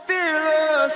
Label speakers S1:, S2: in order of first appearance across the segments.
S1: fearless.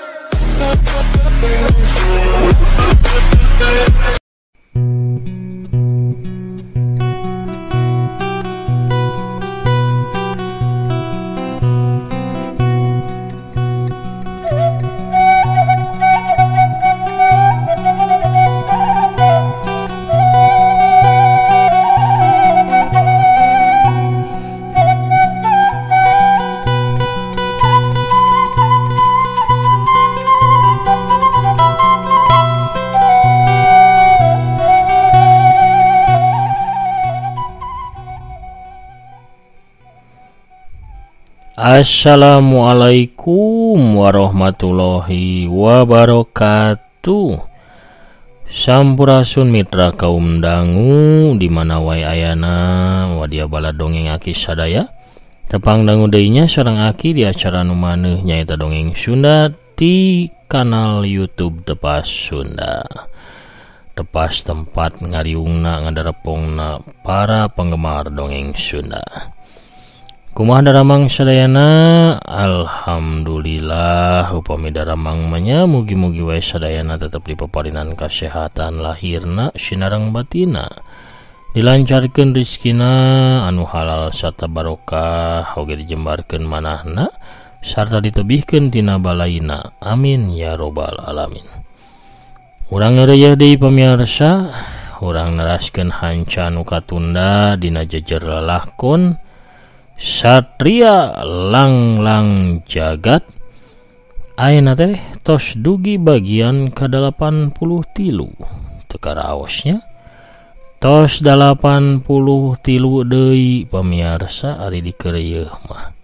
S2: Assalamualaikum warahmatullahi wabarakatuh. Sampurasun mitra kaum dangu dimana wae ayana wadia bala dongeng aki sadaya. Tepang dangu deunya sareng aki di acara nu maneuh nyaeta dongeng Sunda ti kanal YouTube Tepas Sunda. Tepas tempat ngariungna ngadarepongna para penggemar dongeng Sunda. Kumaha daramang sadayana? Alhamdulillah upami daramang manya mugi-mugi wae sadayana tetep dipaparinan kasehatan lahirna sinareng batina, dilancarkeun rezekina anu halal sarta barokah, oge dijembarkeun manahna sarta ditebihkeun tina balaina, amin ya robbal alamin. Urang ngeureuyeuh deui pamirsa, urang neraskeun hanca anu katunda dina jejer lalakon Satria Langlang Jagat. Ayeuna teh tos dugi bagian ke-83 teu karaosnya. Tos 83 deui pamirsa ari dikeureueuh mah.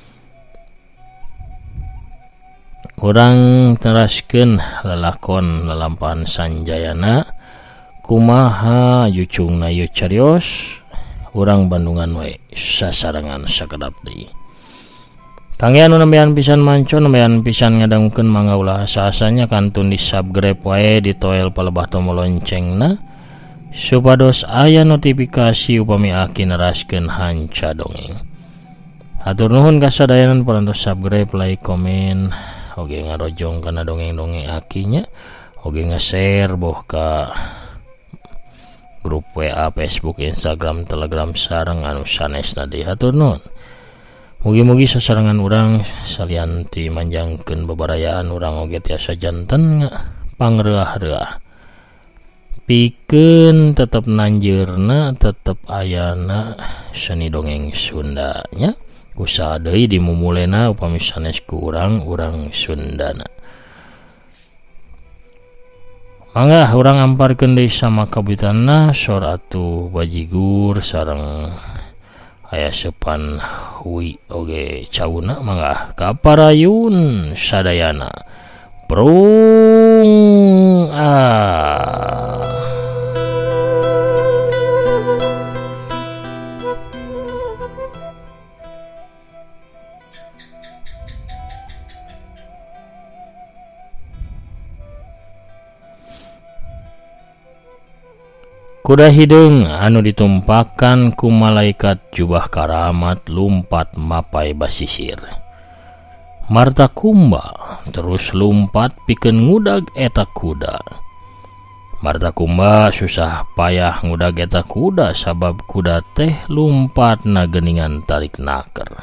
S2: Urang teraskeun lalakon lalampahan Sanjayana kumaha yucungna ieu carios. Urang Bandungan wae sasarengan sakedap deui. Kangge anu nembean pisan manco, nembean pisan ngadangukeun mangga ulah asa-asanya kantun di subscribe wae di toel palebah tombol loncengna supados aya notifikasi upami aki neraskeun hanca dongeng. Hatur nuhun kasadayanan parantos subscribe, like, komen, oge ngarojong kana dongeng-dongeng akinya, oge nge-share boh ka grup WA, Facebook, Instagram, Telegram sareng anu sanesna deui. Hatur nuhun. Mugi-mugi sasarengan urang salianti manjangkeun bebarayaan urang oge tiasa janten pangreuah-reuah. Pikeun tetep nanjeurna, tetep ayana seni dongeng Sundanya. Kusaha deui dimumulena upami sanes ku urang Sundana. Mangga urang amparkeun deui sama kabitanna sor atuh bajigur sareng aya sepan hui oge cauna. Mangga kaparayun sadayana prung Kuda hideung anu ditumpakan ku malaikat jubah karamat lumpat mapai basisir. Marta Kumba terus lumpat pikeun ngudag eta kuda. Marta Kumba susah payah ngudag eta kuda sabab kuda teh lumpatna geuningan tarik naker.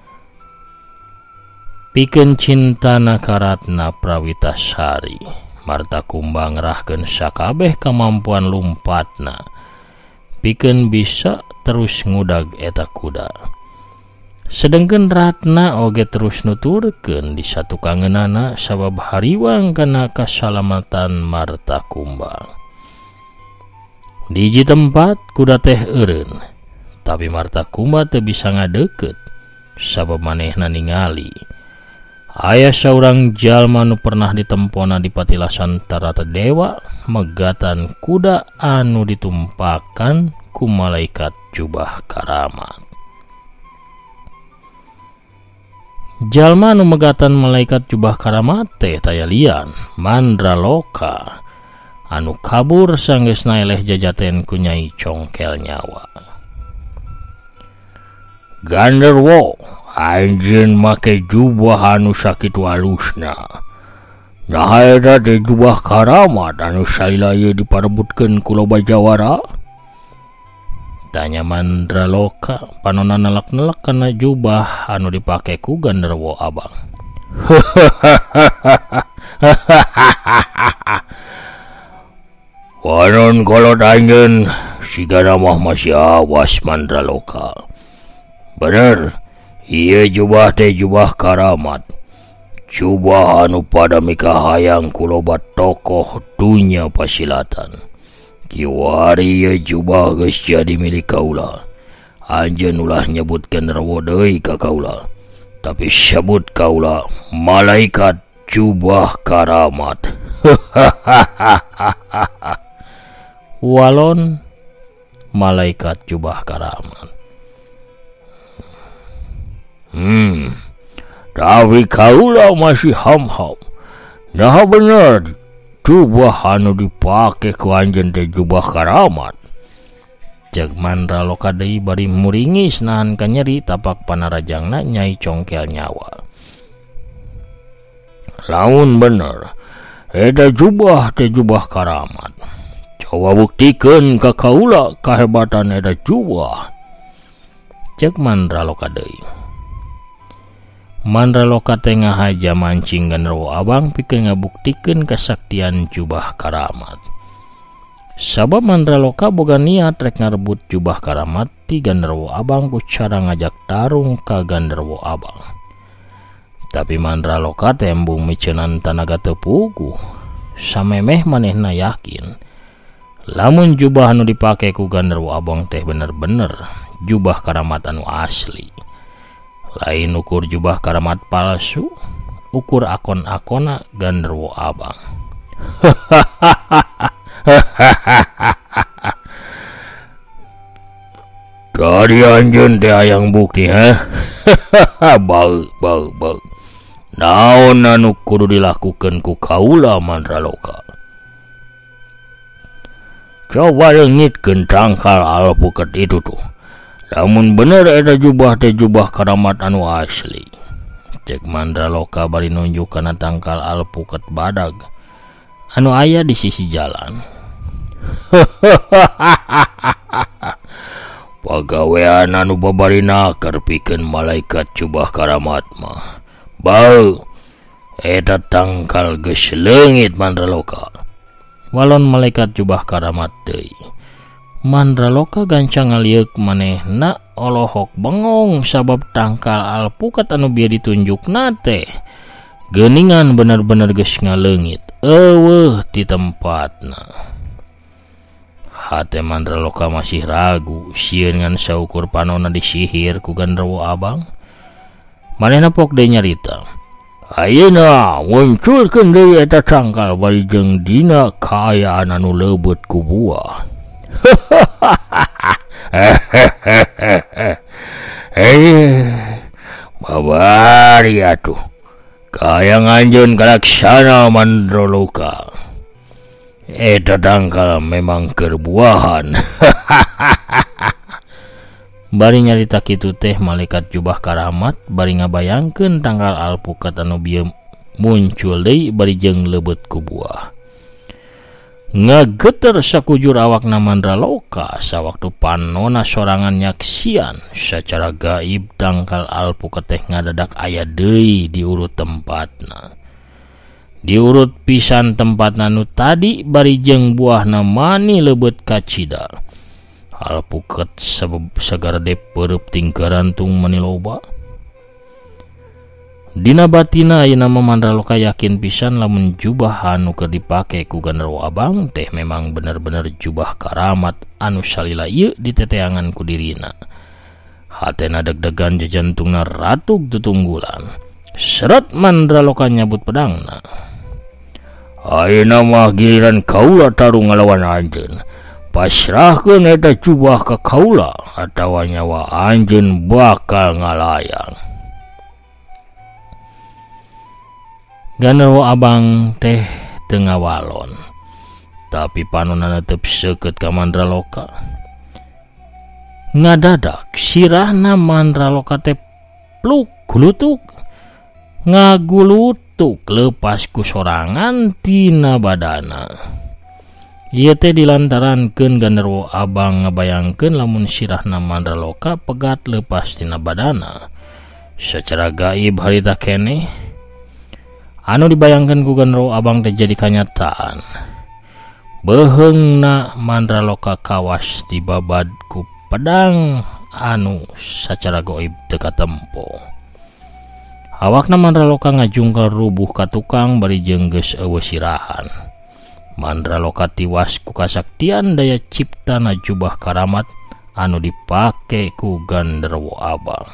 S2: Pikeun cintana karatna Prawitasari, Marta Kumba ngerahkeun sakabeh kemampuan lumpatna pikeun bisa terus ngudag eta kuda. Sedengkeun Ratna oge terus nuturkeun di satu kangeunana sabab hariwang kana kasalamatan Marta Kumba. Di hiji tempat kuda teh eureun, tapi Marta Kumba teu bisa ngadeukeut sabab manehna ningali aya saurang jalma nu pernah ditempona di patilasan Tarata Dewa megatan kuda anu ditumpakan ku malaikat jubah karamat. Jalma nu megatan malaikat jubah karamat teh taya lian Mandraloka anu kabur sanggeusna eleh jajaten ku Nyai Congkel Nyawa. Ganderwo anjeun make jubah anu sakitu halusna. Nah eta teh jubah karamat anu salila ieu diparebutkeun ku loba jawara? Tanya Mandraloka panonna nelak-nelak kana jubah anu dipake ku Gandharwa Abang. Wanon kolot anjeun sigana mah masih awas Mandraloka. Bener, ieu jubah teh jubah karamat. Jubah anu pada mika hayang ku loba tokoh dunya pasilatan. Kiwari ieu jubah geus jadi milik kaula. Anjeun ulah nyebut Gandharwa deui ka kaula. Tapi sebut kaula malaikat jubah karamat. Walon malaikat jubah karamat. Tapi kaula masih ham-ham. Nah bener, jubah anu dipake ku anjeun teh jubah karamat. Cek Mandraloka deui bari muringis nahan ka nyeri tapak panarajangna Nyai Congkel nyawa. Lamun bener, eta jubah teh jubah karamat. Coba buktikeun ka kaula kahebatan eta jubah. Cek Mandraloka deui. Mandraloka teh ngahaja mancing Gandharwa Abang pikeun ngabuktikeun kasaktian jubah karamat. Sabab Mandraloka boga niat rek ngarebut jubah karamat ti Gandharwa Abang ku cara ngajak tarung ka Gandharwa Abang. Tapi Mandraloka teh embung miceunan tanaga teu puguh. Samemeh manehna yakin lamun jubah anu dipake ku Gandharwa Abang teh bener-bener jubah karamat anu asli. Lain ukur jubah karamat palsu, ukur akon-akona Gandharwa Abang. Tadi anjeun teh hayang bukti bau. Naon anu kudu dilakukeun ku kaula Mandraloka? Coba leungitkeun tangkal alpukat itu tuh. Lamun bener eta jubah teh jubah karamat anu asli. Cek Mandraloka bari nunjuk kana tangkal alpukat badag anu aya di sisi jalan. Pagawean anu babarinaker pikeun malaikat jubah karamat mah. Bau, eta tangkal geus leungit Mandraloka. Walon malaikat jubah karamat deui. Mandraloka gancang ngaliuk manehna olohok bengong sabab tangkal alpukat anu bieu ditunjukna teh geuningan bener-bener geus ngaleungit eueuh ti tempatna. Hate Mandraloka masih ragu sieun ngan saukur panonna disihir ku Gandharwa Abang. Manehna pok deui nyarita, ayeuna munculkeun deui eta tangkal bari jeung dina kaayaan anu leubeut ku buah. Babari atuh kayang anjeun kalaksana Mandraloka. Eta tangkal memang keur buahan. Bari nyarita kitu teh malaikat jubah karamat bari ngabayangkeun tangkal alpukat anu bieu muncul deui bari jeung leubeut ku buah. Ngageter sakujur awakna Mandraloka sawaktu panonna sorangan nyaksian secara gaib tangkal alpukat teh ngadadak aya deui di urut tempatna. Di urut pisan tempatna nu tadi bari jeung buahna mani leubeut kacida. Alpukat sagara depeureub tingkarantung mani loba. Dina batina ayeuna Mandraloka yakin pisan lamun jubah anu keur dipake ku Gandharwa Abang teh memang bener-bener jubah karamat anu salila ieu diteteangan ku dirina. Hatena deg-degan jajantungna ratug tutunggulan. Seret Mandraloka nyabut pedangna. Ayeuna mah giliran kaula tarung ngalawan anjeun. Pasrahkeun eta jubah ka kaula atawa nyawa anjeun bakal ngalayang. Gandharwa Abang teh teu ngawalon, tapi panonna teu seukeut ka Mandraloka. Ngadadak sirahna Mandraloka teh ngapluk gulutuk ngagulutuk lepas ku sorangan tina badana. Ieu teh dilantarankeun Gandarwo Abang ngabayangkeun lamun sirahna Mandraloka pegat lepas tina badana. Secara gaib harita keneh anu dibayangkeun ku Gandarwo Abang teh jadi kanyataan. Beheungna Mandraloka kawas dibabad ku pedang anu secara gaib teu katempo. Awakna Mandraloka ngajungkel rubuh ka tukang bari jeung geus eueuh sirahan. Mandraloka tiwas ku kasaktian daya ciptana jubah karamat anu dipake ku Gandarwo Abang.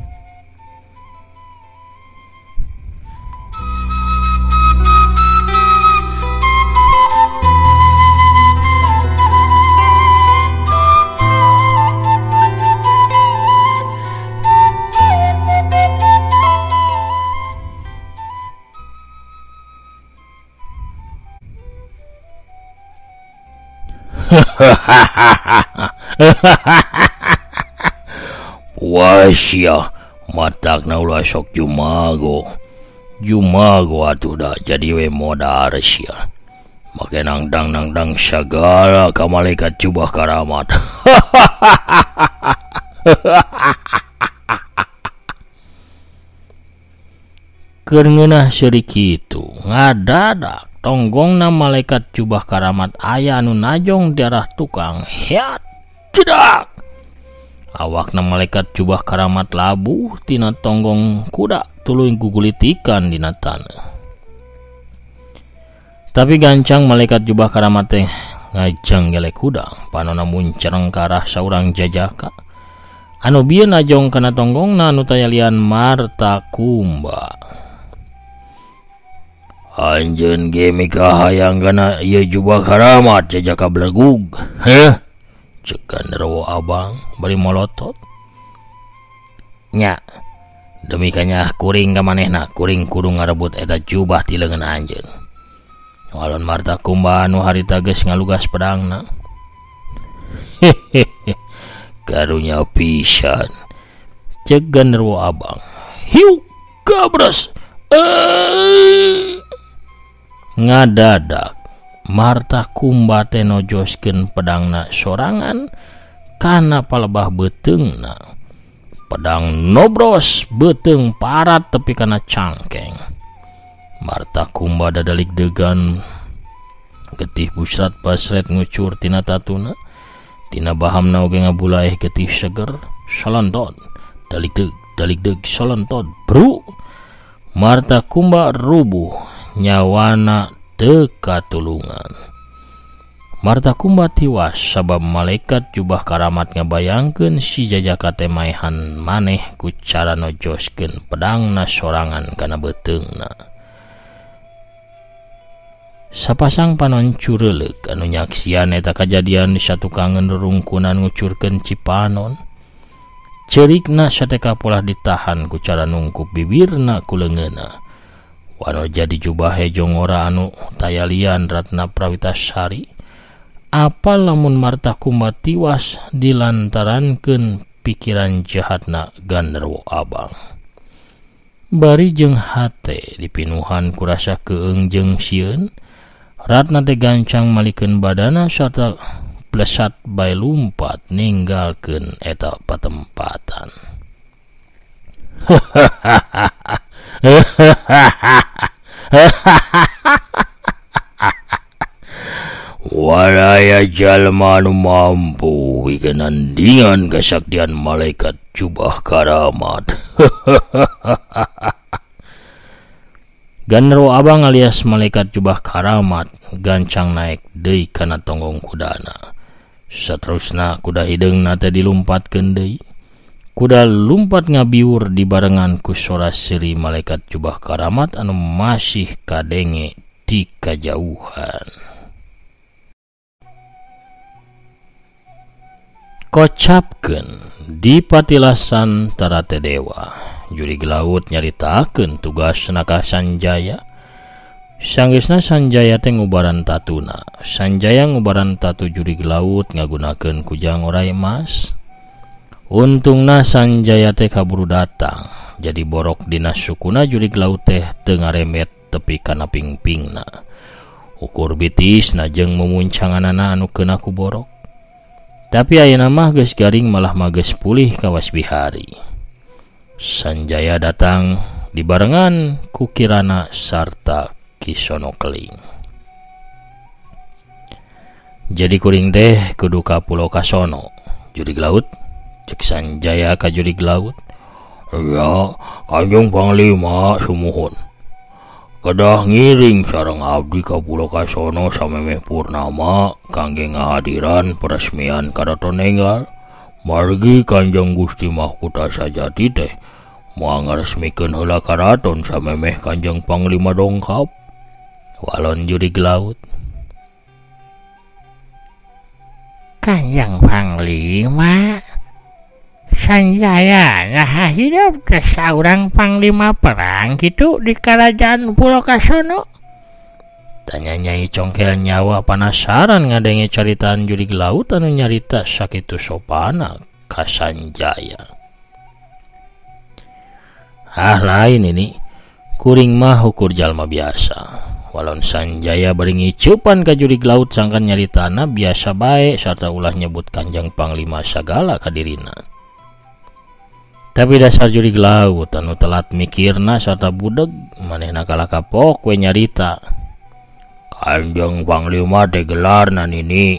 S2: Wasya matakna ulah sok jumago atuh da jadi we modar sia make nangdang segala ka malaikat jubah karamat. Keur ngeunah seurik kitu ngadadak tonggongna malaikat jubah karamat aya anu najong di arah tukang. Heat cedak awakna malaikat jubah karamat labuh tina tonggong kuda tuluy gugulitikan dina taneuh. Tapi gancang malaikat jubah karamat teh ngajeng gelek kuda panonna muncereng ka arah saurang jajaka anu bieun najong kana tonggongna anu tayalian Martakumba. Anjeun ge mika hayang kana ieu jubah karamat jajaka belegug. Heh, ceuk Gandarwo Abang bari molotot. Nya, demi kanya kuring ka manehna, kuring kudu ngarebut eta jubah ti leungeun anjeun. Walon Martakumba anu harita geus ngalugas pedangna. Hehehe, karunya pisan. Ceuk Gandarwo Abang. Hiu, gabras. Ngadadak Martakumba teh nojoskeun pedangna sorangan kana palebah beteungna. Pedang nobros beteung parat tepi kana cangkeng. Martakumba dadalik degan getih busrat basret ngucur tina tatuna. Tina bahamna oge ngabulaeh getih seger salontot dalik deg salontot bru. Martakumba rubuh nyawana teu katulungan. Martakumba tiwas sabab malaikat jubah karamat ngabayangkeun si jajaka teh maehan maneh ku cara nojoskeun pedangna sorangan kana beteungna. Sapasang panoncureleuk anu nyaksian eta kajadian di satukangeun rerungkunan ngucurkeun cipanon. Cerikna sateka polah ditahan ku cara nungkup bibirna ku leungeunna. Wano jadi jubahe jongora anu tayalian Ratna Prawitasari. Apa lamun Martakumba tiwas dilantarankeun pikiran jahatna Gandarwo Abang. Bari jeung hate dipinuhan ku rasa keung jeung sieun, Ratna teh gancang malikeun badana sarta blesat bae lumpat ninggalkeun eta patempatan. Walaya jalma anu mampu wikenandingan kesaktian malaikat jubah karamat. Gandarwo Abang alias malaikat jubah karamat gancang naik deui kana tonggong kudana. Saterusna kuda hideungna teh dilumpatkeun deui. Kuda lumpat ngabiur dibarengan ku sora seri malaikat jubah karamat anu masih kadenge di kajauhan. Kocapkeun di patilasan tarate dewa juri laut nyaritakeun tugasna ka Sanjaya. Sanggeusna Sanjaya teh ngubaran tatuna. Sanjaya ngubaran tatu juri laut ngagunakeun kujang orai emas. Untungna Sanjaya teh kaburu datang jadi borok dinas sukuna jurig laut teh teu ngaremet tepi kana pingpingna. Ukur bitisna jeung memuncanganana anu keuna ku borok. Tapi ayeuna mah geus garing malah mah geus pulih kawas bihari. Sanjaya datang dibarengan ku Kirana sarta Kisono Keling. Jadi kuring teh kudu ka Pulau Kasono jurig laut, cek Sanjaya ka jurig laut. Ya, Kanjeng Panglima sumuhun. Kedah ngiring sareng abdi ka Pulau Kasono samemeh purnama kangge ngahadiran peresmian karaton enggal. Margi Kanjeng Gusti Mahkota Sajati teh moal ngaresmikeun heula karaton samemeh Kanjeng Panglima dongkap. Walon jurig laut.
S1: Kanjeng Panglima, Sanjaya nah hidup ke saurang panglima perang gitu di kerajaan Pulau Kasono.
S2: Tanya Nyai Congkel Nyawa penasaran ngadenge caritaan jurig laut anu nyarita sakitu sopana ka Sanjaya. Lain ini kuring mah ukur jalma biasa. Walon Sanjaya bari ngiceupan ka jurig laut sangkan nyaritana biasa bae sarta ulah nyebut Kanjeng Panglima sagala ka dirina. Tapi dasar jurig laut anu telat mikirna sarta budeg manehna kalah kapok we nyarita. Kanjeng Panglima teh gelarna nini.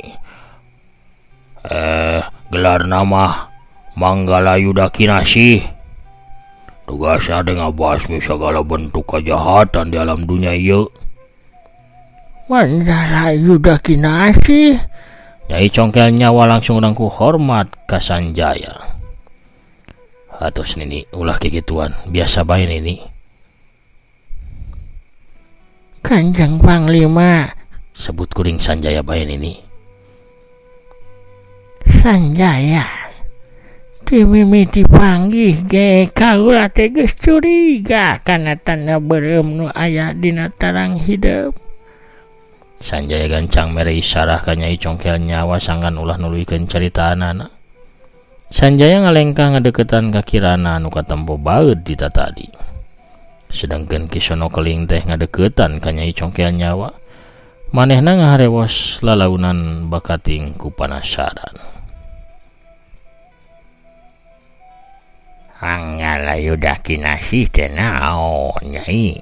S2: Gelarna mah Manggalayuda Kinasih. Tugasna teh ngabasmi sagala bentuk kejahatan di alam dunia ieu.
S1: Manggalayuda Kinasih.
S2: Nyai Congkel Nyawa langsung urang ku hormat ka Sanjaya. Atos nini ulah kikituan biasa bae nini.
S1: Kanjeng Panglima,
S2: sebut kuring Sanjaya bae nini.
S1: Sanjaya, timimiti panggih ge kaula teh geus curiga kana tanda beureum nu aya dina tarang hidup.
S2: Sanjaya gancang mere isarah ka Nyai Congkel Nyawa sangkan ulah nuluykeun caritaanana. Sanjaya ngalengkah ngadeukeutan ka Kirana anu katempo baeud dita tadi. Sedangkeun Kisono Keling teh ngadeukeutan ka Nyai Congkel Nyawa. Manehna ngaharewos lalaunan bakating ku panasaran.
S1: Manggalayuda Kinasih teh naon, Nyai?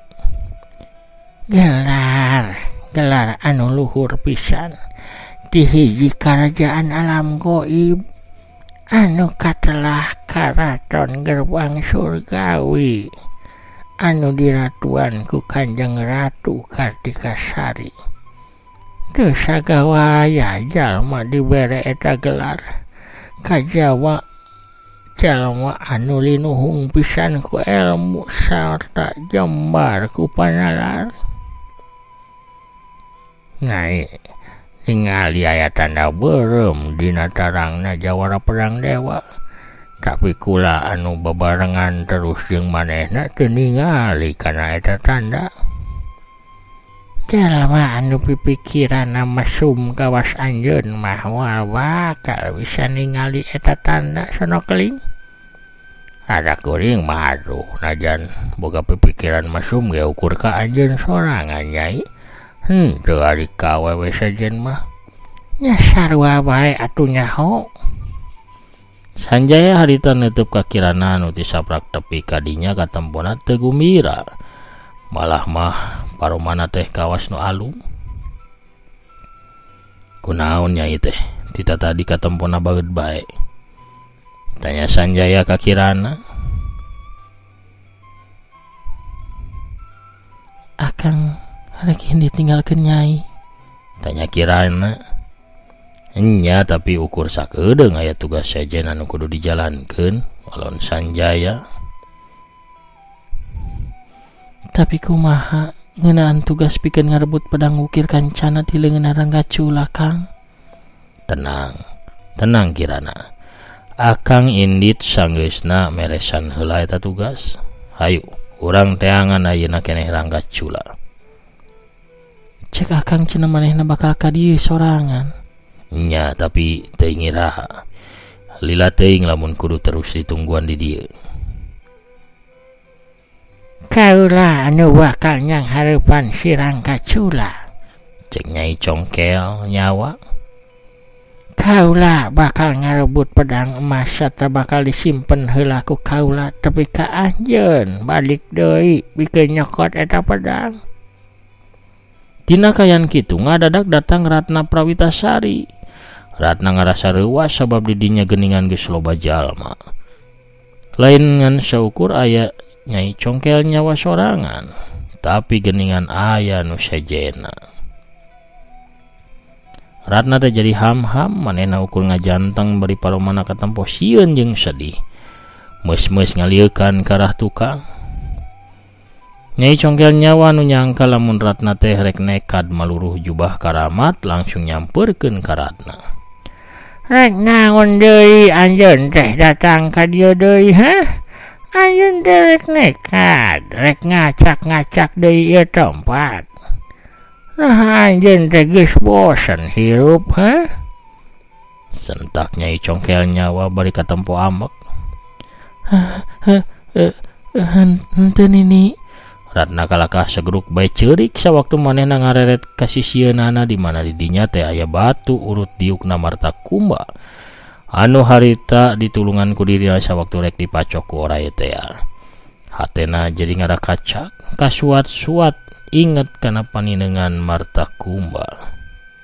S1: Gelar anu luhur pisan di hiji kerajaan alam goib anu katelah karaton gerbang surgawi anu diratuan ku Kanjeng Ratu Kartikasari. Teu sagawaya jalma dibere eta gelar kajawa jalma anu linuhung pisan ku ilmu sarta jembar ku panalar. Nyai ningali aya tanda beureum dina tarangna jawara perang dewa. Tapi kula anu babarengan terus jeung manehna teu ningali kana eta tanda. Jalma anu pipikiranna mesum kawas anjeun mah moal bakal bisa ningali eta tanda Sono Keling. Ada kuring mah aduh najan boga pipikiran mesum ge ukur ka anjeun sorangan, Nyai. Teu ari ka awewe sajen mah. Nya sarua bae atuh nyaho.
S2: Sanjaya harita neuteub ka Kirana anu tisaprak tepi kadinya katempona teu gumbira. Malah mah paromana teh kawas nu alum. Kunaon Nyai teh? Tita tadi katempona baeud bae. Tanya Sanjaya ka Kirana.
S1: Akang rek ditinggalkeun Nyai.
S2: Tanya Kirana. Nya tapi ukur sakedeung aya tugas sajen anu kudu dijalankeun. Walon Sanjaya.
S1: Tapi kumaha ngeunaan tugas pikeun ngarebut pedang ukir kancana ti leungeun Ranggacula, Kang?
S2: Tenang Kirana. Akang indit sanggeusna meresan heula eta tugas. Hayu, urang teangan ayeuna keneh Ranggacula.
S1: Cek akang cenah manehna bakal ka dieu sorangan.
S2: Nya tapi teuing iraha. Lila teuing lamun kudu terus ditungguan di dieu.
S1: Kaulah anu bakal nyang harapan si Rangga Cula,
S2: cek Nyai Congkel nyawa.
S1: Kaulah bakal ngarebut pedang emas serta bakal disimpen heula ku kaulah tapi ka anjeun balik deui bikeun nyokot eta pedang.
S2: Tina kayan kitu ngadadak datang Ratna Prawitasari. Ratna ngarasa reuwas sabab di dinya geuningan geus loba jalma. Lain ngan saukur aya Nyai Congkel nyawa sorangan, tapi geuningan aya nu sejena. Ratna teh jadi ham-ham manehna ukur ngajanteng bari paromana katempo sieun jeung sedih. Meus-meus ngalieukan ka arah tukang. Nyai Congkel nyawa nu nyangka lamun Ratna teh rek nekad maluruh jubah karamat langsung nyampeurkeun ka Ratna.
S1: Rek naon deui anjeun teh datang ka dieu deui hah? Anjeun teh rek nekad, rek ngacak-ngacak deui ieu tempat. Nah anjeun teh geus bosen hirup hah?
S2: Sentak Nyai Congkel nyawa bari katempo amek.
S1: Henteu nini.
S2: Ratna kalakah segeruk bae ceurik sawaktu manehna ngareret ka sisieunana di mana di dinya teh aya batu urut diukna Martakumba anu harita ditulungan ku dirina sawaktu rek dipacok ku oray teh. Hatena jadi ngarakacak kasuat-suat inget kana paninengan Martakumba.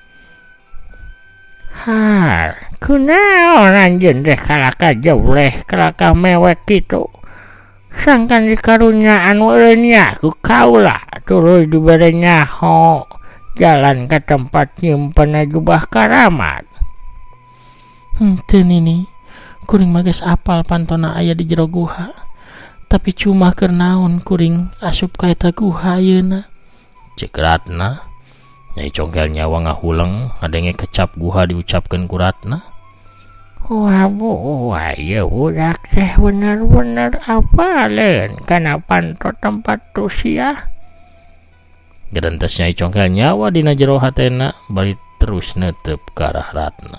S2: Har, kunaon anjeun teh kalaka joleh kalaka mewek kitu. Sangkan dikarunyaan uleunya ku kaulah tuluy dibere nyaho jalan ke tempat nyimpen jubah karamat.
S3: Henteu nini, kuring mah geus apal pantona aya di jero guha. Tapi cuma keur naon kuring asup ka eta guha ayeuna?
S2: Cek Ratna. Nyai Congkel nyawa ngahuleng ngadenge kecap guha diucapkeun ku Ratna.
S1: Wah ieu budak teh bener-bener apaleun kana panto tempat tu sia.
S2: Gerentes Nyai Congkel nyawa dina jero hatena bari terus neuteup ka arah Ratna.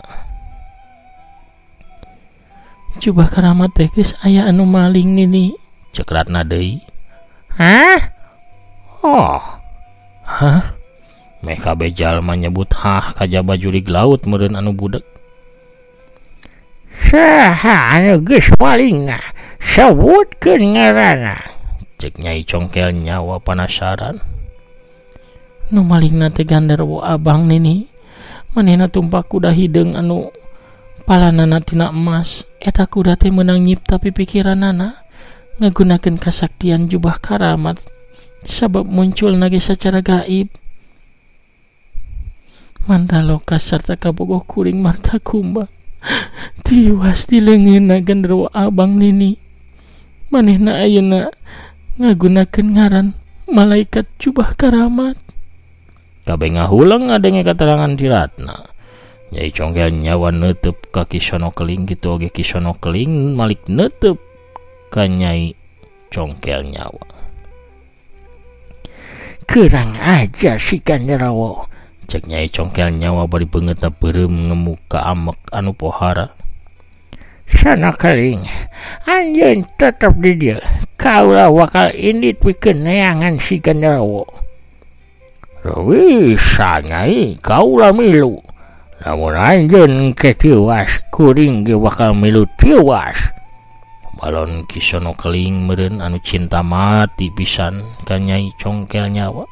S3: Jubah karamat teh geus aya anu maling nini.
S2: Cek Ratna deui.
S1: Hah? Oh.
S2: Hah? Meh kabeh jalma nyebut hah kajaba jurig laut meureun anu budak.
S1: Saha anu geus malingna? Sebutkeun ngaranna.
S2: Cek Nyai Congkel nyawa penasaran.
S3: Nu malingna teh Gandarwo Abang nini. Manehna tumpak kuda hideung anu palanana tina emas. Eta kuda teh meunang nyipta pipikiranana ngagunakeun kasaktian jubah karamat sabab munculna ge sacara gaib. Mandaloka sarta kabogoh kuring Martakumba tiwas di leungeunna Gandarwo Abang nini. Manehna ayeuna ngagunakeun ngaran malaikat jubah karamat.
S2: Kabeh ngahuleng ngadenge katerangan ti Ratna. Nyai Congkel nyawa neuteup ka Kisono Keling kitu oge Kisono Keling malik neuteup ka Nyai Congkel nyawa.
S1: Kurang ajar si Gandarwo.
S2: Cek Nyai Congkel nyawa bari beungeutna beureum ngemuk ka amek anu pohara.
S1: Sono Keling, anjeun tetep di dieu. Kaulah bakal indit pikeun neangan si Gandarwo. Bisa Nyai, kaulah milu. Namun anjeun ke tiwas, kuring ge bakal milu tiwas.
S2: Balon Kisono Keling meureun anu cinta mati pisan ka Nyai Congkel nyawa.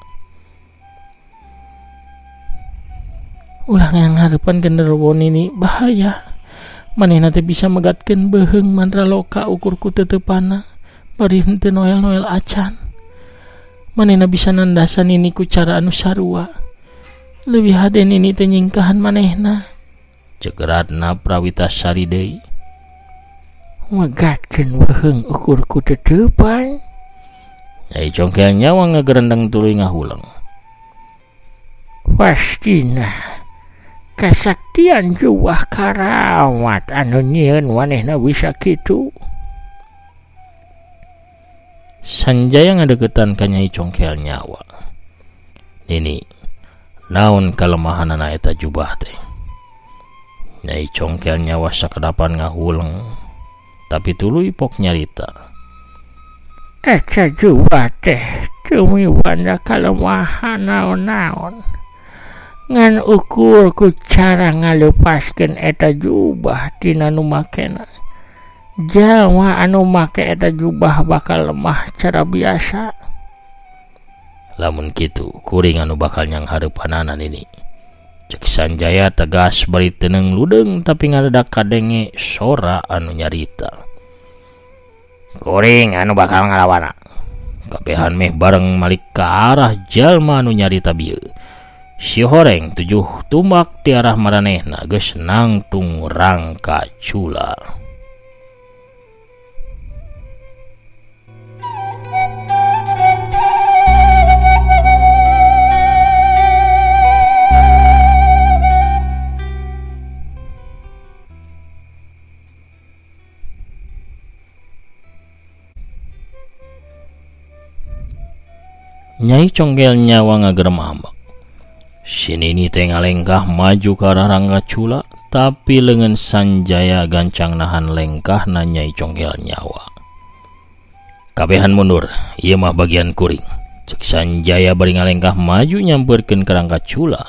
S3: Ulah yang harapan Gandarwo nini bahaya. Manehna teh bisa megatkeun beuheung Mandraloka ukur ku teuteupana bari henteu noel-noel acan. Manehna bisa nandasan nini ku cara anu sarua. Leuwih hade nini teh nyingkahan manehna.
S2: Cek Ratna Prawitasari deui.
S1: Megatkeun beuheung ukur ku teuteupan.
S2: Nyai Congkel nyawa ngagerendeng tuluy ngahuleng.
S1: Pastina kasaktian jubah karamat anu nyieun manehna bisa kitu.
S2: Sanjaya ngadeukeutan ka Nyai Congkel nyawa. Nini, naon kalemahanana eta jubah teh? Nyai Congkel nyawa sakedapan ngahuleng, tapi tuluy pok nyarita.
S1: Eta jubah teh tumiwan kalemahan naon-naon. Ngan ukur ku cara ngalepaskeun eta jubah tina nu makena. Jalma anu make eta jubah bakal lemah cara biasa.
S2: Lamun kitu, kuring anu bakal nyang hareupanana nini. Cek Sanjaya tegas bari teneng ludeng tapi ngadadak kadenge sora anu nyarita.
S1: Kuring anu bakal ngalawana.
S2: Kabehan meh bareng malik ke arah jalma anu nyarita bieu. Si horeng 7 tumbak ti arah maranehna geus nangtung Rangka Cula. Nyai Conggel nyawa ngagerem ambak. Sinini teh ngalengkah maju ke arah Rangka Cula, tapi lengan Sanjaya gancang nahan lengkah na Nyai Conggel nyawa. Kabehan mundur, ieu mah bagian kuring. Cek Sanjaya bari ngalengkah maju nyampeurkeun ka Rangka Cula.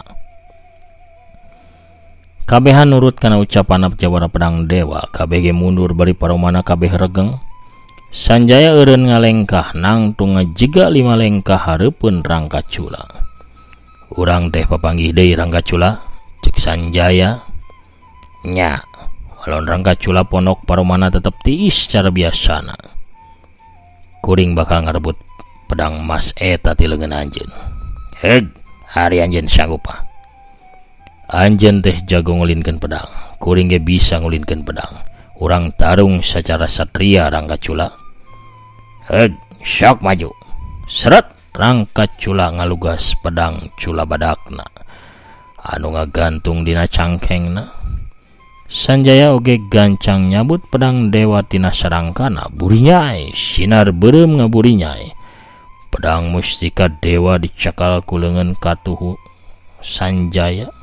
S2: Kabehan nurut kana ucapan Jawara Pedang Dewa, kabeh ge mundur bari paromana kabeh regeng. Sanjaya eureun ngalengkah nangtung ngajega 5 lengkah hareupeun Rangka Cula. Urang teh papanggih deui Rangka Cula, cek Sanjaya. Nya, walon Rangka Cula ponok paromana tetep tiis cara biasana. Kuring bakal ngarebut pedang emas eta ti leungeun anjeun. Heg, hari anjeun sanggup ah. Anjeun teh jago ngulinkeun pedang, kuring ge bisa ngulinkeun pedang. Urang tarung secara satria Rangka Cula. Heg, sok maju. Seret, Rangka Cula ngalugas pedang Cula Badakna anu ngagantung dina cangkengna. Sanjaya oge gancang nyabut pedang Dewa tina sarangkana, burinyai sinar beureum ngaburinyai. Pedang mustika Dewa dicakal ku leungeun katuhu Sanjaya.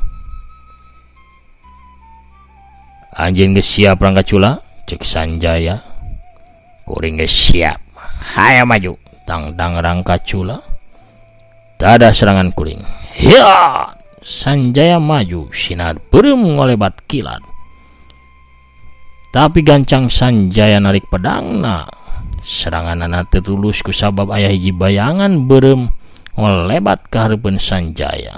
S2: Anjeun geus siap Rangka Cula, cek Sanjaya. Kuring geus siap. Hayo maju, tang-tang Rangka Cula. Tada serangan kuring. Hiya! Sanjaya maju, sinar beureum ngolebat kilat. Tapi gancang Sanjaya narik pedangna. Seranganna teu tulus ku sabab aya hiji bayangan beureum ngolebat ka hareupeun Sanjaya.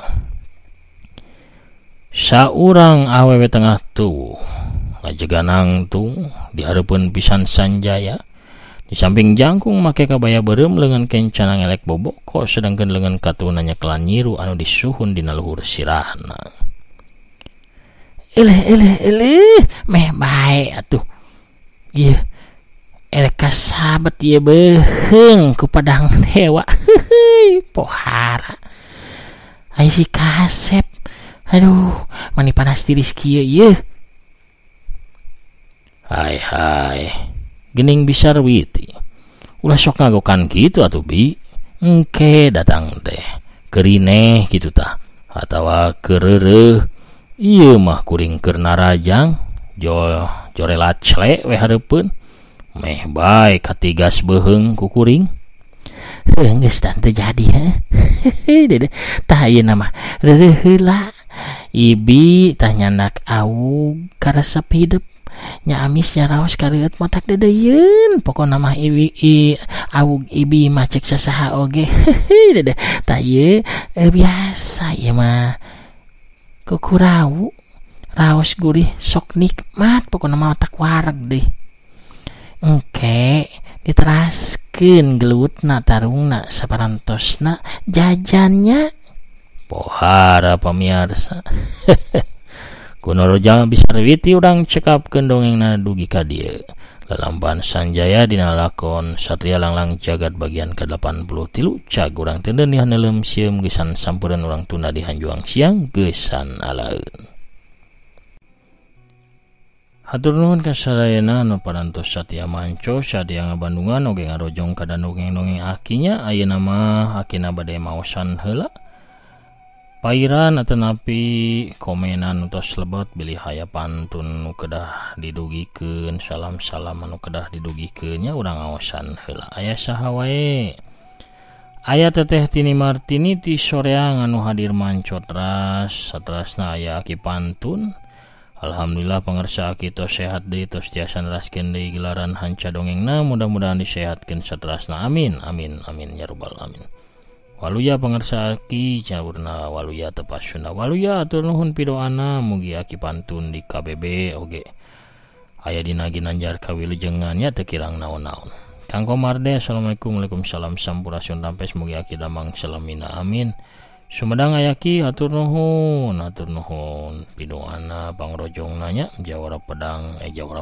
S2: Saurang awewe tengah tuh ngajega nangtung di hareupeun pisan Sanjaya. Di samping jangkung make kabaya beureum leungeun kencana ngelek boboko, sedangkeun leungeun katuna nyekelan nyiru anu disuhun dina luhur sirahna.
S3: Eleh meh bae atuh. Ieu elek kasabet ieu beheung ku pedang Dewa. Pohara. Ai si Kasep. Aduh, mani panas tiris kieu ieu.
S2: Hai. Gening Bisarwiti. Ulah sok ngagokan kitu atuh Bi. Engke datang teh. Kerineh kitu tah. Atawa keureureug. Ieu mah kuring keur narajang. Jorelat clek we hareupeun. Meh bae katigas beheung ku kuring.
S3: Geus tante jadi he. Tah ieu nama reureuh heula. Ibi tah nyandak awug karesep hidup. Nya amis nya raos kareueut matak dedeyeun. Pokona mah awug ibi mah cek sasaha oge. Dede tah ieu biasa ieu mah kukurau raos gurih sok nikmat. Pokona mah matak wareg deui. Engke diteraskeun gelutna tarungna saparantosna jajannya.
S2: Pohara pamiarsa. Kuno Rojal Bisarwiti urang cekapkeun dongengna dugi ka dieu. Lalampahan Sanjaya dina lakon Satria Langlang Jagat bagian ke-83 cag urang teu deunihan neulem sieum geusan sampeureun urang tunda di Hanjuang Siang geusan alaeun. Hatur nuhun ka sadayana anu parantos satia manco sadia ngabandungan oge ngarojong ka dongeng-dongeng akinya. Ayeuna mah akina bade maosan heula. pairan atau napi komenan utos lebet bilih haya pantun nu kedah didugikeun salam-salam anu kedah didugikeunnya urang ngaosan heula aya saha wae. Aya teteh Tini Martini ti soreang anu hadir mancot ras saterasna aya aki pantun. Alhamdulillah pangarsa aki tos sehat deui tos tiasa neraskeun deui gelaran hanca dongengna mudah-mudahan disehatkeun saterasna amin amin amin ya rabbal alamin. Waluya pangarsa aki caurna waluya tepasuna waluya atur nuhun pidoana mugi aki pantun di KBB oge aya dina ginanjar kawilujengannya teu kirang naon-naon. Kang Komarde assalamualaikum waalaikumsalam sampurasun rampes mugi aki damang salamina amin. Sumedang ayaki atur nuhun pidoana pangrojong nanya jawara pedang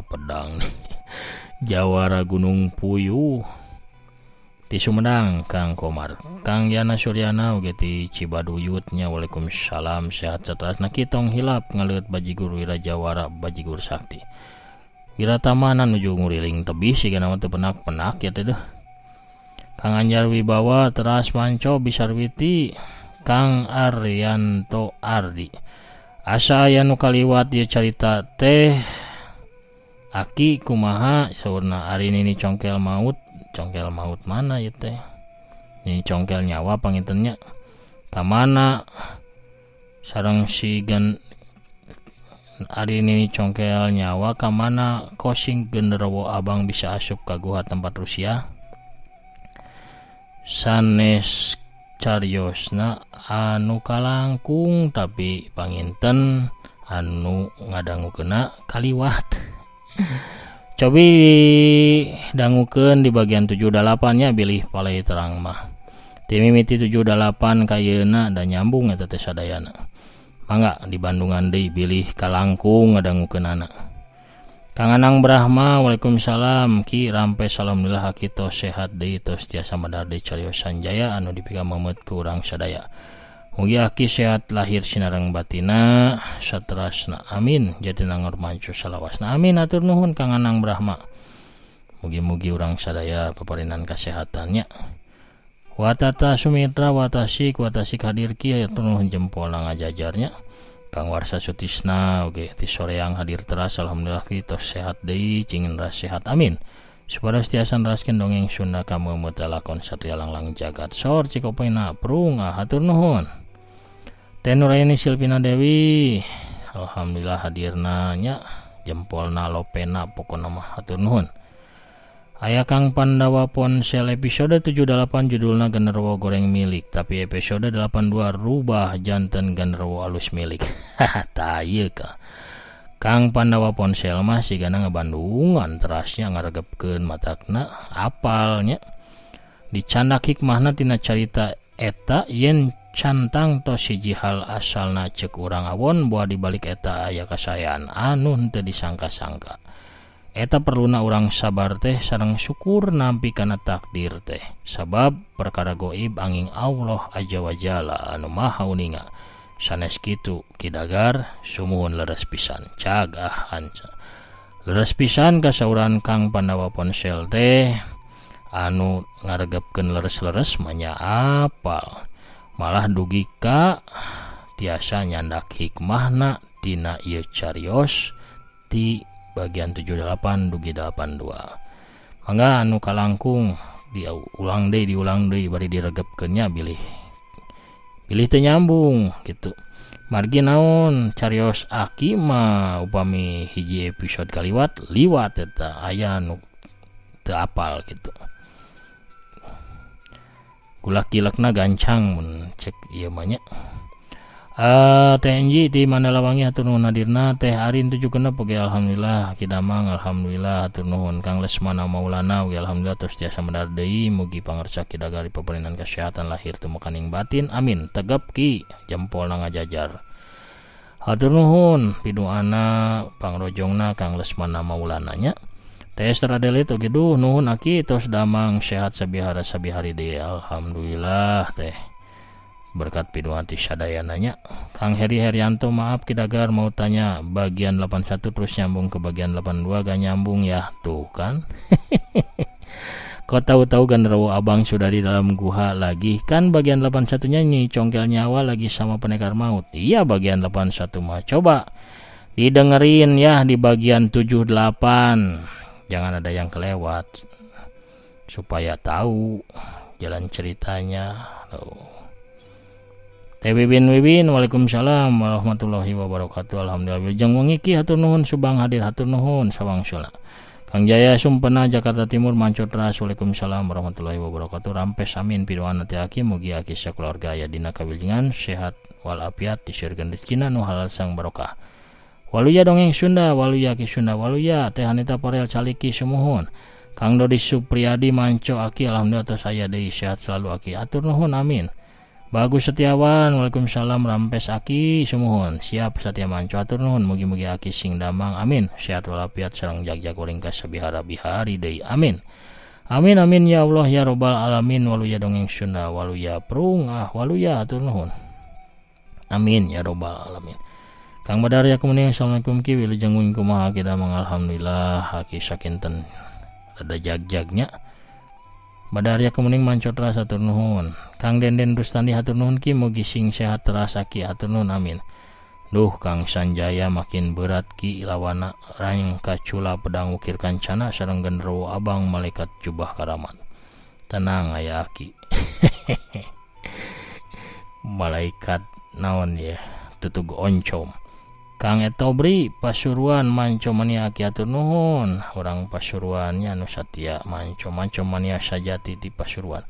S2: jawara Gunung Puyuh ti Sumedang Kang Komar. Kang Yana Suryana oge ti Cibaduyutnya waalaikumsalam sehat saterasna kitong hilap ngaleut bajigur wirajawara bajigur sakti wiratamanan nuju nguriling tebih sigana teu penak-penak ya teh deuh. Kang Anjar Wibawa teras manco Bisarwiti Kang Aryanto Ardi asa aya nu kaliwat ieu carita teh aki kumaha saurna ari ini congkel maut mana ya teh ini congkel nyawa pangintennya kamana sareng si ari ini congkel nyawa kamana kosing genderuwo abang bisa asup ka guha tempat Rusia sanes cariosna anu kalangkung tapi panginten anu ngadangukeuna kaliwat. Cobi dangukeun di bagian 78-nya bilih palai terang mah. Ti mimiti 78 kayeuna da nyambung eta teh sadayana. Mangga di Bandungan deui bilih kalangkung ngadangukeunana. Kang Anang Brahma waalaikumsalam ki rampes alhamdulillah kita sehat deui tos tiasa madar deui cariosan jaya anu dipika mamet ku urang sadaya. Mugi aki sehat lahir sinareng batina saterasna amin jatina ngormancu salawasna amin atur nuhun Kang Anang Brahma. Mugi-mugi urang sadaya paparinan kasehatannya. Watata Sumitra watasik hadir ki atur nuhun jempolna ngajajarnya. Kang Warsa Sutisna oge ti soreang hadir teras alhamdulillah kita sehat deui cingin ras sehat amin. Supados tiasa neraskeun dongeng Sunda kamu mutalakon satria langlang jagat sor cikopeuna prung hatur nuhun. Tenurayani Silvina Dewi alhamdulillah hadirna nya jempolna lopena pokona mah hatur nuhun. Aya Kang Pandawa Ponsel episode 78 judulna Genderuwo Goreng Milik tapi episode 82 rubah janten genderuwo alus milik. Tah ieu ka Kang Pandawa Ponsel mah sigana ngabandungan terasnya ngaregepkeun matakna apalnya dicandak hikmahna tina carita eta yen cantang tos hiji hal asalna ceuk urang awon boa dibalik eta aya kasayaan anu henteu disangka-sangka. Eta perluna urang sabar teh sareng syukur nampi kana takdir teh sabab perkara goib angin Allah Azza wa Jalla anu maha uninga. Sanes kitu kidagar sumuhun leres pisan cagah hanca. Leres pisan kasauran Kang Pandawa Ponsel teh anu ngaregepkeun leres-leres manya apal. Malah dugi ka tiasa nyandak hikmahna tina ieu carios ti bagian 78 dugi 82. Mangga anu kalangkung diulang deui bari diregepkeunnya bilih teu nyambung gitu. Margi naon carios aki mah upami hiji episode kaliwat liwat eta aya anu teu apal gitu. Gulak-gilakna gancang mun cek ieu mah nya. Teh Enji di Mandalawangi hatur nuhun hadirna. Teh Arin tujuh genep oge alhamdulillah kidamang alhamdulillah hatur nuhun. Kang Lesmana Maulana oge alhamdulillah tos tiasa medar deui mugi pangarsa kidagari paparinan kesehatan lahir teu makaning batin amin. Tegep ki jempolna ngajajar. Hatur nuhun pidoana pangrojongna Kang Lesmana Maulana nya. Teh Esther Adelit oge duh nuhun aki tos damang sehat sabihara-sabihari deui alhamdulillah teh. Berkat pidoan ti sadayananya. Kang Heri Herianto maaf kidagar mau tanya bagian 81 terus nyambung ke bagian 82 gak nyambung ya tuh kan. Kau tahu-tahu genderuwo abang sudah di dalam guha lagi. Kan bagian 81-nya nih congkel nyawa lagi sama pendekar maut. Iya bagian 81 mah. Coba didengerin ya di bagian 78. Jangan ada yang kelewat. Supaya tahu jalan ceritanya. Teh Bibin, Waalaikumsalam warahmatullahi wabarakatuh. Alhamdulillah. Jeung wengi ki hatur nuhun subang hadir hatur nuhun sawangsuna. Kang Jaya Sumpena Jakarta Timur Mancur Teras. Waalaikumsalam warahmatullahi wabarakatuh. Rampes amin pidoana teh aki mugi aki sakeluarga aya dina kawilingan sehat walafiat disieurkeun rezekina nu halal sang barokah. Waluya dongeng Sunda, waluya ki Sunda, waluya teh Anita Porel Caliki sumuhun. Kang Dodi Supriyadi Manco aki alhamdulillah tos aya deui sehat selalu aki. Atur nuhun amin. Bagus Setiawan, Waalaikumsalam Rampes aki sumuhun. Siap Satya Manco atur nuhun mugi-mugi aki sing damang amin. Sehat walafiat sareng jagjag uring ka sabihara-bihari deui amin. Amin amin ya Allah ya robbal alamin. Waluya dongeng Sunda, waluya prung waluya atur nuhun. Amin ya robbal alamin. Kang Badar ya kemudian assalamualaikum ki wilujeng wing kumaha ki damang alhamdulillah aki sakinten ada jagjagnya. Badar ya kemuning Mancur Teras hatur nuhun. Kang Denden Rustandi hatur nuhun ki mugi sing sehat teras aki hatur nuhun amin. Duh Kang Sanjaya makin berat ki lawana rang kacula pedang ukir kancana sareng genderuwo abang malaikat jubah karamat. Tenang aya aki. Malaikat naon ya tutug oncom. Kang Etobri Pasuruan Manco Mania aki atur nuhun. Urang Pasuruannya nu Satya Manco Mania Sajati di Pasuruan.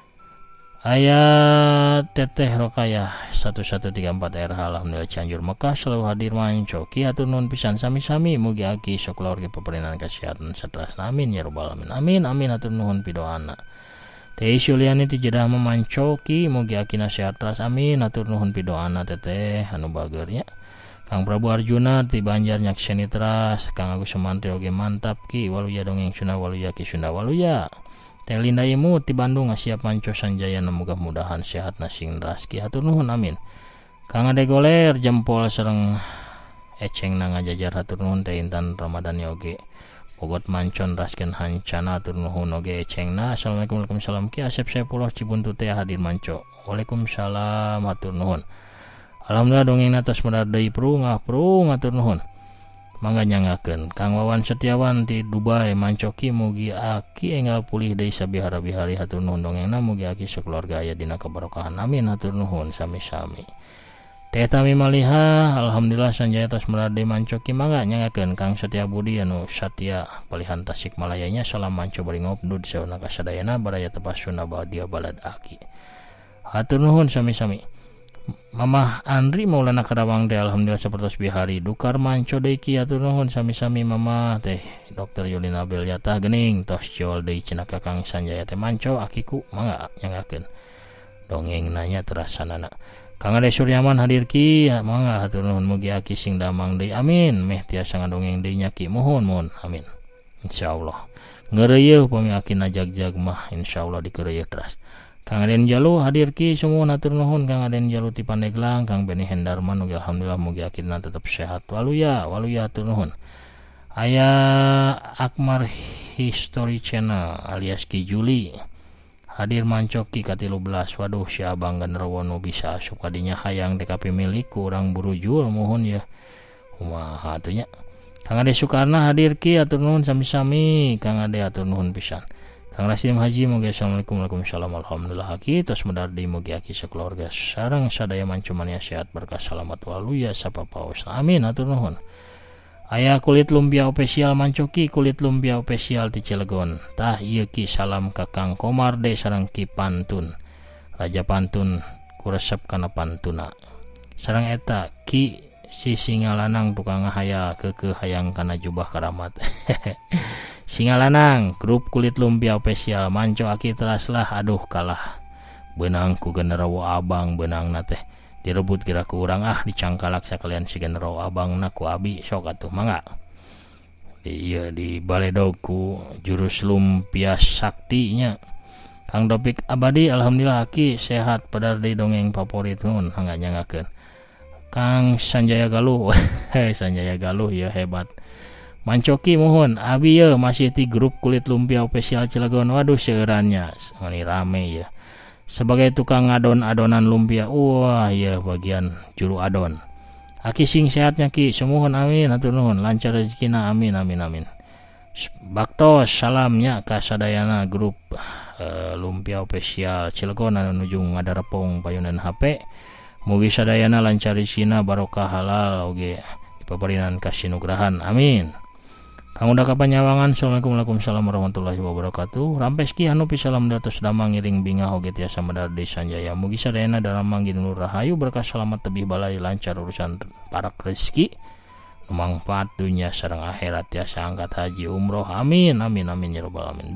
S2: Aya Teteh Rokayah 1134 RH alhamdulillah Cianjur Mekah selalu hadir Manco ki atur nuhun pisan sami-sami mugi aki sakeluarga peperinan kesehatan sateras amin ya rabbal alamin. Amin amin atur nuhun pidoana. Teh Suliani ti Jeddah Manco ki mugi aki sehat teras amin atur nuhun pidoana teteh anu bageurnya. Kang Prabu Arjuna ti Banjar nyakseni teras. Kang Agus Sumantri oge mantap ki waluya dongeng Sunda waluya ki Sunda waluya. Teh Linda Imu ti Bandung ngasiap Manco Sanjaya mudah-mudahan sehat nasing teras ki hatur nuhun amin. Kang Ade Goler jempol sareng eceng na ngajajar hatur nuhun teh Intan Ramadhani oge. Bogot Mancon raskeun hancana hatur nuhun oge ecengna. Assalamualaikum warahmatullahi ki Asep Sepuluh Cibuntut teh hadir Manco. Waalaikumsalam hatur nuhun. Alhamdulillah dongeng atas medar deui prung atur nuhun. Mangga nyangakeun Kang Wawan Setiawan ti Dubai Mancoki mugi aki enggal pulih deui sabihara-bihari hatur nuhun dongengna mugi aki sakeluarga aya dina kabarokahan amin hatur nuhun sami-sami. Teh Tami Maliha alhamdulillah sanjaya atas medar deui Mancoki mangga nyangakeun Kang Satya Budi anu Satya Palihan Tasikmalayanya salam Manco bari ngobdud sauna kasadayana baraya tepasuna bahagia balad aki. Hatur nuhun sami-sami. Mamah Andri Maulana Karawang teh alhamdulillah sapertos bihari dukar Manco deui ki atur nuhun sami-sami Mama teh Dr. Yulina Belyatah geuning tos jol deui cenah Kang Sanjaya teh Manco akiku mangga nyangakeun dongeng nanya terasanana. Kang Ade Suryaman hadir ki mangga hatur nuhun mugi aki sing damang deui amin meh tiasa ngadongeng deui nya ki mohon amin insyaallah. Ngeureuyeuh pami akina jagjag mah insyaallah dikeureueuh teras. Kang Aden Jalu hadir ki sumuhun hatur nuhun Kang Aden Jalu ti Pandeglang. Kang Beni Hendarman ugi alhamdulillah mugi akidna tetep sehat waluya hatur nuhun. Aya Akmar History Channel alias Ki Juli hadir Manco ki ka13. Waduh si abang genderuwo nu bisa asup kadinya hayang DKP milik urang buru jul muhun ya kumaha atuh nya. Kang Ade Sukarna hadir ki atur nuhun sami-sami Kang Ade atur nuhun pisan. Kang Rasim Haji mugi assalamualaikum waalaikumsalam alhamdulillah aki tos medar deui mugi aki sakeluarga sareng sadaya Manco Mania sehat berkah selamat waluya sapapaos amin atur nuhun. Aya kulit lumpia official Mancoki kulit lumpia official ti Cilegon. Tah ieu ki salam ka Kang Komarde sareng Ki Pantun Raja Pantun kuresep kana pantuna. Sareng eta Ki si singa lanang tukang ngahayal keukeuh hayang kana jubah karamat. Singa lanang grup kulit lumpia official Manco aki teras lah aduh kalah beunang ku genderuwo abang beunangna teh direbut kira ku urang dicangkalak sakalian si genderuwo abangna ku abi sok atuh mangga di baledog ku jurus lumpia sakti nya. Kang Dopik Abadi alhamdulillah aki sehat padar deui dongeng favorit nun mangga nyangakeun. Kang Sanjaya Galuh Sanjaya Galuh ya hebat Mancoki mohon abi ya masih di grup kulit lumpia official Cilegon. Waduh seurannya ini rame ya. Sebagai tukang adon-adonan lumpia. Wah ya bagian juru adon. Aki sing sehatnya ki semuhun amin atur nuhun lancar rezekina amin amin amin. Baktos salamnya ka sadayana grup lumpia official Cilegon anu nuju ngadarepong payunan HP. Mugi sadayana lancar rezekina barokah halal oge dipabarinan kasinugrahan amin. Kang udah kapanyawangan. Assalamualaikum warahmatullahi wabarakatuh. Rampeski anu pisalam datos damang ngiring bingah oge tiasa medar di sanjaya. Mugi sadayana dalam manggil nur rahayu berkah selamat tebih balai lancar urusan parak rezeki mangfaat dunia sareng akhirat tiasa angkat haji umroh amin amin amin ya rabbal alamin.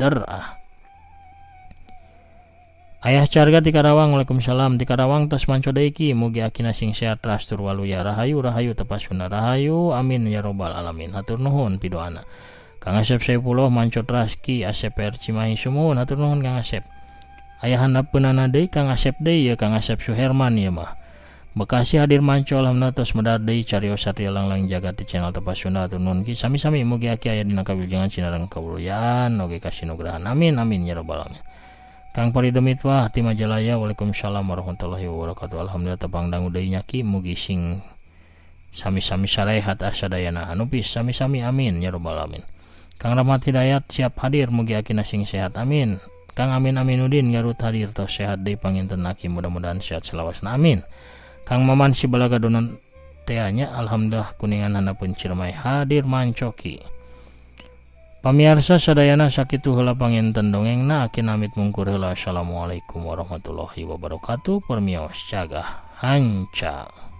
S2: Ayah carga ti Karawang. Waalaikumsalam ti Karawang tos manco deui ki mugi akina sing sehat rastur waluya rahayu tepasuna rahayu amin ya rabbal alamin. Hatur nuhun pidoana. Kang Asep Saipullah manco traski Asep Cimahi sumuhun hatur nuhun Kang Asep. Aya handapeunana deui Kang Asep deui ya Kang Asep Suherman ya mah. Bekasi hadir manco alhamdulillah tos medar deui carios satria langlang jaga ti channel tepasuna hatur nuhun ki sami-sami mugi aki aya dina kawilujengan sinareng kawuluyan oge kasinugrahan amin amin ya rabbal alamin. Kang Paridemitwah ti Majalaya. Waalaikumsalam warahmatullahi wabarakatuh. Alhamdulillah tepang dangu deui nya ki mugi sing sami-sami sarehat asadayana anupis sami-sami amin ya rabbal alamin. Kang Rahmat Hidayat siap hadir mugi akina sing sehat amin. Kang Amin Aminuddin Garut hadir tos sehat deui panginten aki mudah-mudahan sehat selawasna amin. Kang Maman Sibalaga donon teanya alhamdulillah kuningan handapun ciremai hadir mancoki. Pamirsa sadayana sakitu heula panginten dongengna aki namit mungkur heula. Assalamualaikum warahmatullahi wabarakatuh. Permios cagah hanca.